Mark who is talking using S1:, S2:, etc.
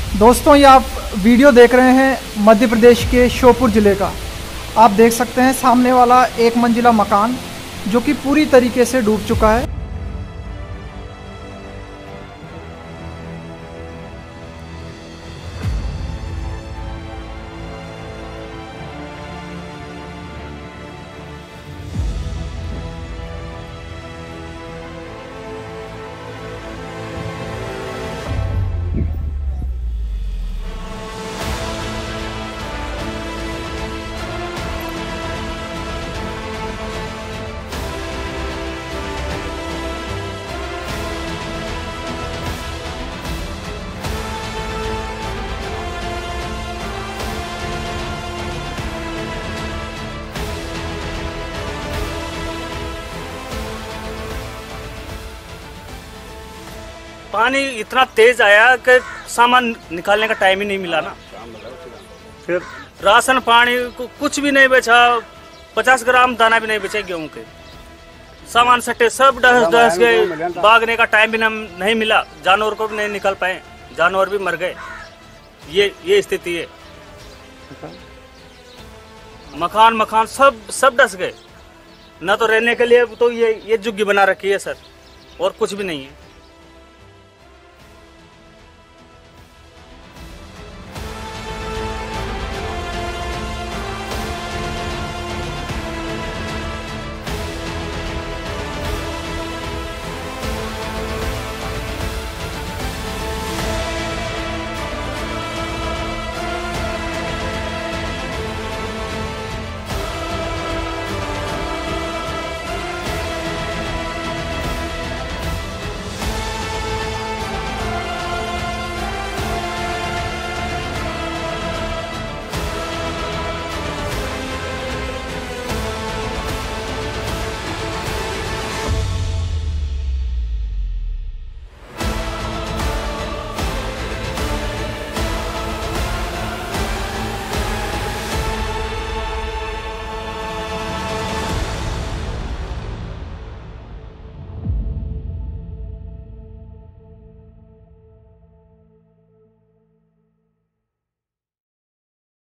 S1: दोस्तों, ये आप वीडियो देख रहे हैं मध्य प्रदेश के श्योपुर ज़िले का। आप देख सकते हैं सामने वाला एक मंजिला मकान जो कि पूरी तरीके से डूब चुका है।
S2: पानी इतना तेज आया कि सामान निकालने का टाइम ही नहीं मिला ना। फिर राशन पानी कुछ भी नहीं बेचा, 50 ग्राम दाना भी नहीं बेचे गेहूं के। सामान सटे सब डस गए, भागने का टाइम भी नहीं मिला, जानवर को भी नहीं निकल पाए, जानवर भी मर गए। ये स्थिति है। मकान सब डस गए। ना तो रहने के लिए तो ये झुग्गी बना रखी है सर, और कुछ भी नहीं है।